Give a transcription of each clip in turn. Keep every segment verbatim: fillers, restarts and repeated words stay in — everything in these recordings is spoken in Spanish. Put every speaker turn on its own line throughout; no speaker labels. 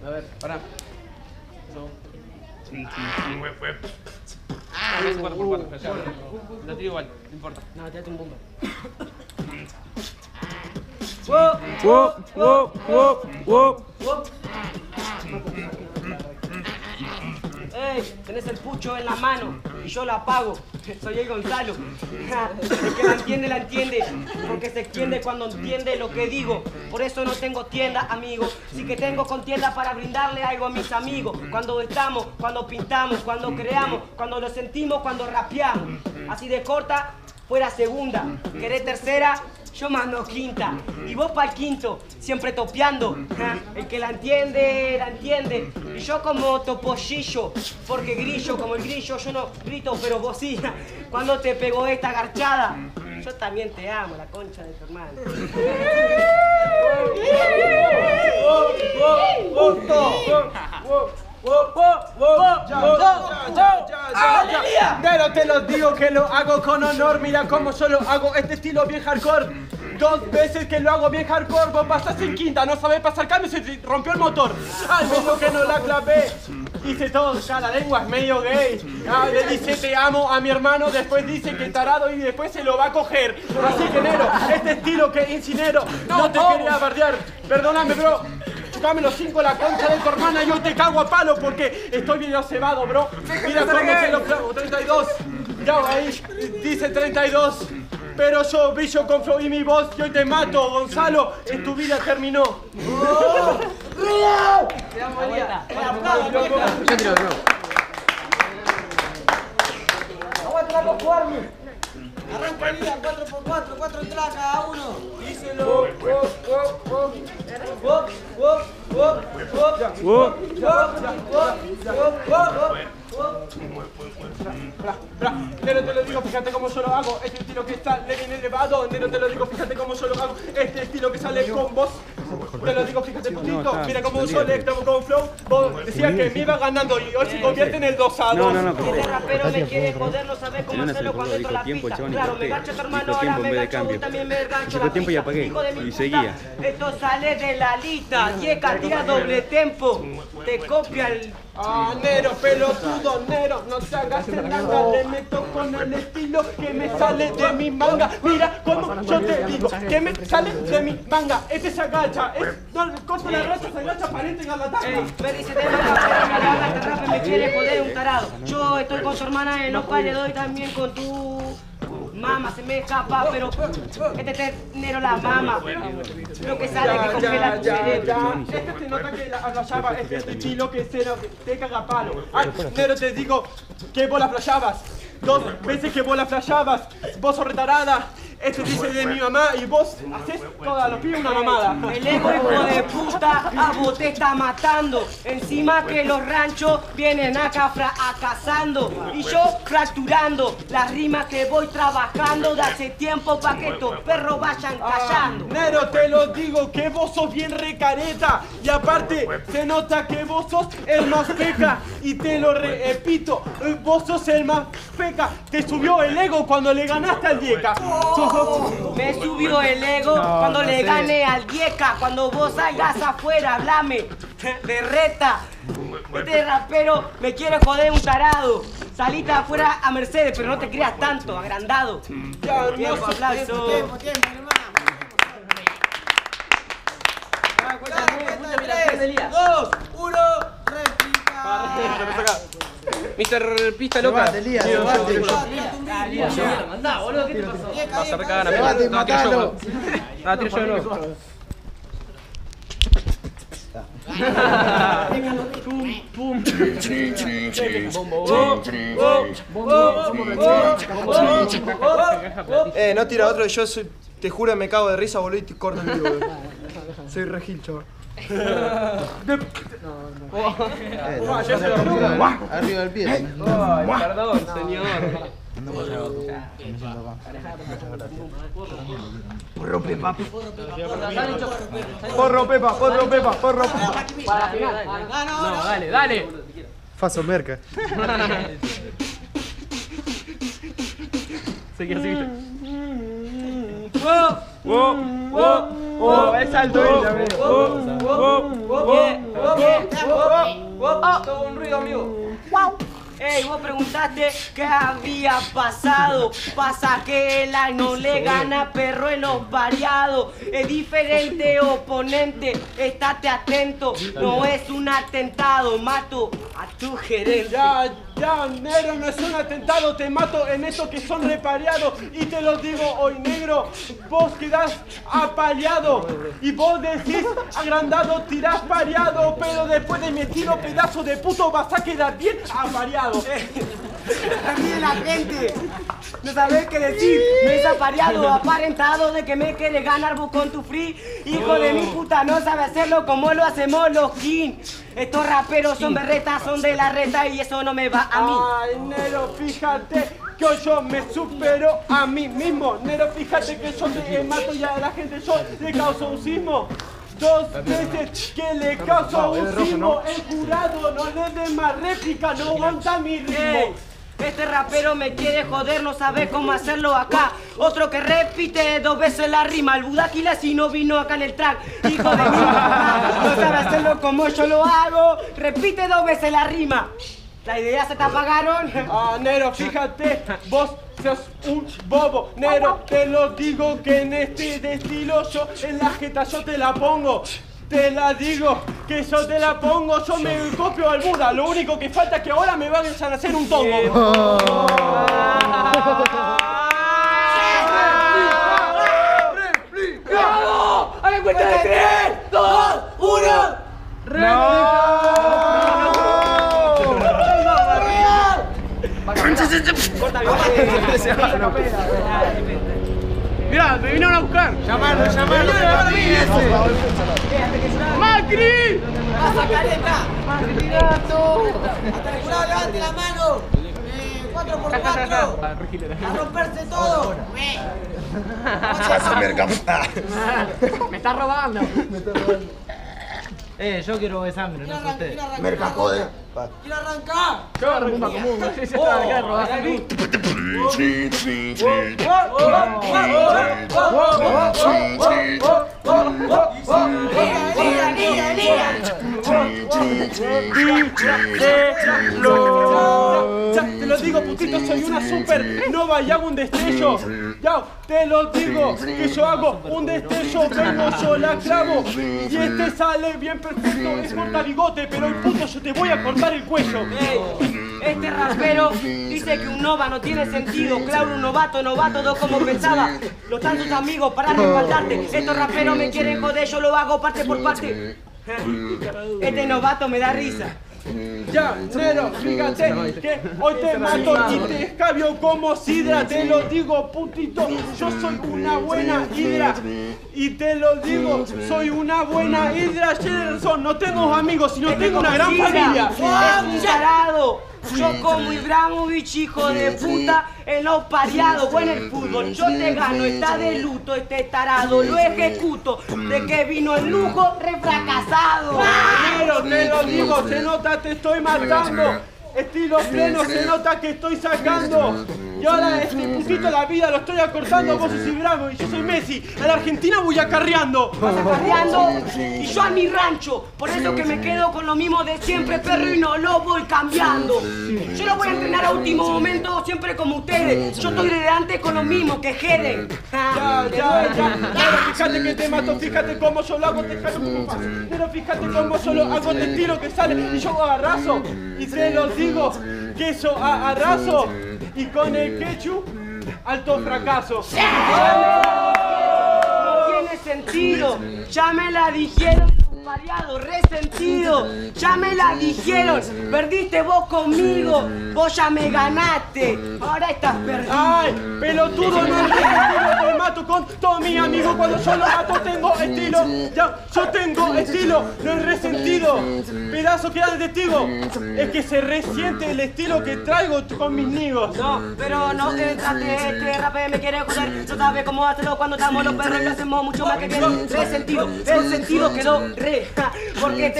A ver, pará. Eso. Ah, es cuatro por cuatro, ya. Lo tiro igual, no importa.
No, tirate un bomba.
Wow, wow, wow, wow.
¡Ey! Tenés el pucho en la mano y yo lo apago. Soy el Gonzalo. El que la entiende, la entiende. Porque se extiende cuando entiende lo que digo. Por eso no tengo tienda, amigo. Sí que tengo contienda para brindarle algo a mis amigos. Cuando estamos, cuando pintamos, cuando creamos, cuando lo sentimos, cuando rapeamos. Así de corta, fuera segunda. Querés tercera, yo mando quinta. Y vos pa'l quinto, siempre topeando. El que la entiende, la entiende. Y yo como topollillo, porque grillo, como el grillo, yo no grito, pero vos sí. Cuando te pegó esta garchada, yo también te amo, la concha de tu hermano.
Pero te lo digo que lo hago con honor. Mira cómo solo hago este estilo bien hardcore. Dos veces que lo hago bien hardcore. Vos pasás en quinta, no sabés pasar cambio, se te rompió el motor. Al menos que no la clavé. Dice todo, ya la lengua es medio gay. Ah, le dice te amo a mi hermano, después dice que tarado y después se lo va a coger. Así que Nero, este estilo que incinero, no te quería bardear. Perdóname, bro. Dame los cinco la concha de tu hermana y yo te cago a palo porque estoy bien cebado, bro. Mira cómo te lo clavo. treinta y dos. Ya ahí dice treinta y dos. Pero yo brillo con flow y mi voz y hoy te mato, Gonzalo. En tu vida terminó. ¡Oh!
Te amo, Elías.
Yo tiro, bro.
Aguanta la conforme.
Arranca Elías, cuatro por cuatro, cuatro entradas cada uno.
Díselo. Nero, te lo digo, fíjate cómo yo lo hago. Este estilo que sale bien elevado. Nero, te lo digo, fíjate cómo yo lo hago. Este estilo que sale con vos. Te lo digo, fíjate, putito. Mira cómo yo le estamos con flow. Vos decías que me iba ganando y hoy se convierte en el dos a dos.
No, no, no.
Este rapero me quiere joder, no sabe cómo hacerlo cuando entro a la pista. Claro, me gancho tu hermano, ahora me gancho vos, también me gancho la
tiempo y
pista.
apagué
Hijo de mi
y
puta,
seguía.
esto sale de la lista. Yeca, tira doble tempo. Te copia el...
Ah, Nero, pelotudo, Nero, no te hagas el nada, le meto con el estilo que me sale de mi manga. Mira cómo yo te digo, que me sale de mi manga. Este se agacha, es, no, corta la racha, se agacha, aparente en el ataque.
Ey, me dice de loca, pero me habla, este rapper me quiere joder un tarado. Yo estoy con tu hermana en los pales, doy también con tu... Mama, se me escapa, pero este ternero la mama. Lo que sale que congela tu cerebro.
Este se nota que la, la llava es este estilo que se te caga palo. Ay, Nero, te digo que vos la flashabas. Dos veces que vos la flashabas. Vos sos retarada. Este dice de mi mamá y vos haces toda los pibes una mamada.
El ego, hijo de puta, a vos te está matando. Encima que los ranchos vienen acá fra a cazando. Y yo fracturando las rimas que voy trabajando de hace tiempo pa' que estos perros vayan callando.
Ah, Nero, te lo digo que vos sos bien recareta. Y aparte se nota que vos sos el más peca. Y te lo repito, vos sos el más peca. Te subió el ego cuando le ganaste al Dieca.
Me subió el ego no, cuando no le sé. Gané al Dieca. Cuando vos salgas afuera, hablame de reta. Este rapero me quiere joder un tarado. Saliste afuera a Mercedes, pero no te creas tanto, agrandado.
Ya,
tiempo, aplauso.
Tiempo, tiempo, hermano. Dos, uno, réplica.
mister Pista Loca.
Elías,
Mandá, boludo, ¿qué te pasó? Vas a recagar a
Levante,
mí. No, tiro yo,
matalo.
boludo. No, tiro yo de nuevo. Pum, pum.
Eh, no tira otro, yo soy, te juro me cago de risa, boludo, y te corto en vivo, boludo. Soy re gil, chaval.
Arriba del pie.
Perdón, señor.
Porro Pepa. Porro Pepa, porro Pepa, porro Pepa.
No, dale, dale.
Faso merca.
Seguí así, viste.
¡Wow! ¡Wow! ¡Wow! ¡Wow! Es alto, ¡wow! ¡Wow! ¡Wow! ¡Wow! No, todo un ruido, amigo.
Wow. Ey, vos preguntaste qué había pasado. Pasa que el no le gana perro en los variados. Es diferente oponente, estate atento. No es un atentado, mato a tu gerente.
Ya, ya, negro, no es un atentado, te mato en estos que son repareados. Y te lo digo hoy, negro, vos quedás apaleado. Y vos decís agrandado, tirás pareado. Pero después de mi estilo, pedazo de puto, vas a quedar bien apareado.
Ríe la gente, no sabés qué decir. Me he apareado, aparentado de que me quieres ganar vos con tu free. Hijo de mi puta, no sabe hacerlo como lo hacemos los king. Estos raperos son berretas, son de la reta y eso no me va a mí.
Ay, Nero, fíjate que hoy yo me supero a mí mismo. Nero, fíjate que yo te mato ya a la gente, yo le causo un sismo. Dos veces que le causo un sismo, el jurado no le dé más réplica, no aguanta mi ritmo.
Ey, este rapero me quiere joder, no sabe cómo hacerlo acá. Otro que repite dos veces la rima. El Budaquila si no vino acá en el track. Hijo de mi mamá, no sabe hacerlo como yo lo hago. Repite dos veces la rima. ¿La idea se te apagaron?
Ah, Nero, fíjate, vos sos un bobo. Nero, te lo digo que en este estilo yo en la jeta yo te la pongo. Te la digo, que yo te la pongo, yo me copio al Buda. Lo único que falta es que ahora me vayan a hacer un tongo.
¡Bravo! ¡A la cuenta de tres, dos, uno!
Mirá, me vinieron a buscar.
Llamalo, llamalo, que para mí ese.
¡Macri!
¡Pasa, careta! ¡Martinato! Hasta el jurado levante la mano. Eh, cuatro por cuatro. A romperse todo.
Me está robando.
Eh, yo quiero de sangre, no sé usted.
Mercacode. ¡Quiero arrancar!
Yo agarro bomba común, no sé si está de guerra, robar.
Ya te lo digo, putito, soy una supernova y hago un destello. Ya te lo digo, que yo hago un destello, vengo yo la clavo y este sale bien perfecto, es corta bigote, pero el puto yo te voy a cortar el cuello.
Ey, este rapero dice que un nova no tiene sentido. Claro, un novato, novato, dos como pensaba. Los tantos amigos para respaldarte. Estos raperos me quieren joder, yo lo hago parte por parte. Este novato me da risa.
Ya, Nero, fíjate que hoy te mato y te escabio como sidra. Te lo digo, putito, yo soy una buena hidra. Y te lo digo, soy una buena hidra. Jennerson, no tengo amigos, sino tengo una gran familia.
Es un tarado. Yo como Ibrahimovic, hijo de puta, en los pareados, bueno el fútbol, yo te gano, está de luto este tarado, lo ejecuto, de que vino el lujo, refracasado.
Nero, te lo digo, se nota, te estoy matando. Estilo pleno, se nota que estoy sacando. Y ahora este putito la vida lo estoy acortando. Vos sos Ibrahimovic y yo soy Messi. A la Argentina voy acarreando.
Vas acarreando y yo a mi rancho. Por eso que me quedo con lo mismo de siempre, perro, y no lo voy cambiando. Yo lo voy a entrenar a último momento, siempre como ustedes. Yo estoy de delante con lo mismo que Jeren.
Ya, ya, ya. Pero fíjate que te mato, fíjate cómo yo lo hago, te jalo como fácil. Pero fíjate cómo yo lo hago, te tiro que sale y yo agarrazo. Y te lo digo, que yo arraso. Y con el ketchup, alto fracaso.
No tiene sentido, ya me la dijeron. Variado, resentido, ya me la dijeron, perdiste vos conmigo, vos ya me ganaste, ahora estás perdido.
Ay, pelotudo, no es resentido, te mato con todo mi amigo, cuando yo lo mato tengo estilo, ya, yo tengo estilo, no es resentido, pedazo que da de testigo, es que se resiente el estilo que traigo con mis nigos.
No, pero no entraste, este rapé me quiere joder, no sabe cómo hacerlo cuando estamos los perros y lo hacemos mucho más que bien, resentido, el sentido quedó re. Porque tengo el sentido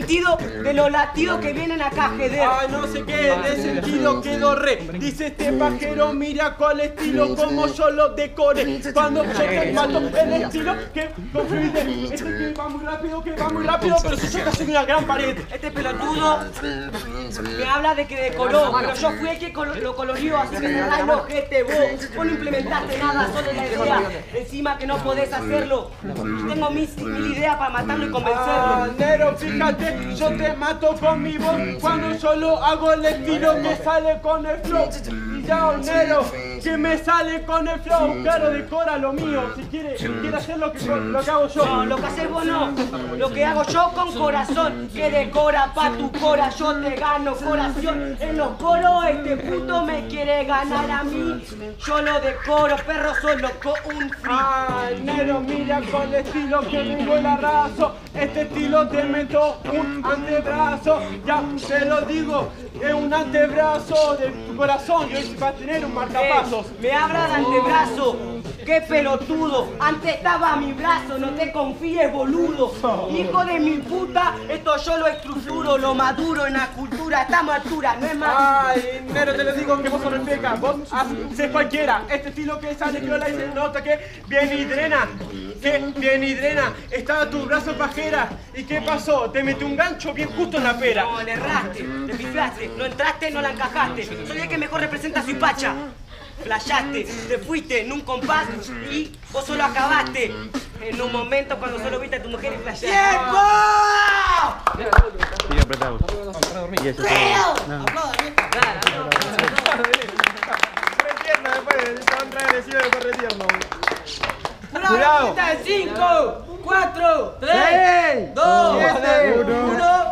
sentido de los latidos que vienen acá, Jeder.
Ah, no sé qué, de sentido quedó re. Dice este pajero, mira cuál estilo, como yo lo decore. Cuando yo te mato, el estilo que construiste. Este que va muy rápido, que va muy rápido, pero si yo casi una gran pared.
Este pelotudo me habla de que decoró, pero yo fui el que colo- lo colorió, así que cerrá el ojete vos. Vos no implementaste nada, solo la idea. Encima que no podés hacerlo. Tengo mis, mil ideas para matarlo y convencerlo.
Ah, Nero, fíjate, yo te mato con mi voz cuando solo hago el estilo que sale con el flow. Y ya, Nero, que me sale con el flow. Claro, decora lo mío, si quiere, quiere hacer lo que, lo que hago yo.
No, lo que haces vos no. Lo que hago yo con corazón, que decora pa' tu cora. Yo te gano corazón. En los coros este puto me quiere ganar a mí. Yo lo decoro, perro, solo con un free.
Ah, Nero, mira con el estilo que vengo el arraso. Este estilo te meto un antebrazo. Ya te lo digo, es un antebrazo de tu corazón. Y hoy va a tener un marcapasos.
Eh, me habla de antebrazo. ¡Qué pelotudo! Antes estaba a mi brazo, no te confíes, boludo. Hijo de mi puta, esto yo lo estructuro, lo maduro en la cultura. Estamos a altura, no es más.
Ay, Nero, te lo digo que vos sos peca. Vos haces cualquiera. Este estilo que sale, que yo la hice, nota que viene y drena. Que viene y drena. Estaba tu brazo pajera. ¿Y qué pasó? Te metí un gancho bien justo en la pera.
No, le erraste, te pifiaste, no entraste, no la encajaste. Soy el que mejor representa a su hipacha. Flashaste, te fuiste en un compás y vos solo acabaste. En un momento cuando solo viste a tu mujer y flashaste.
¡Tiempo!
Sigue apretado.
¡Creo! Aplaudan,
Retierno después, estaban re agresivos de corre tierno.
¡Cuidado! ¡Cinco! ¡Cuatro! ¡Tres! ¡Dos!
siete,
¡Uno!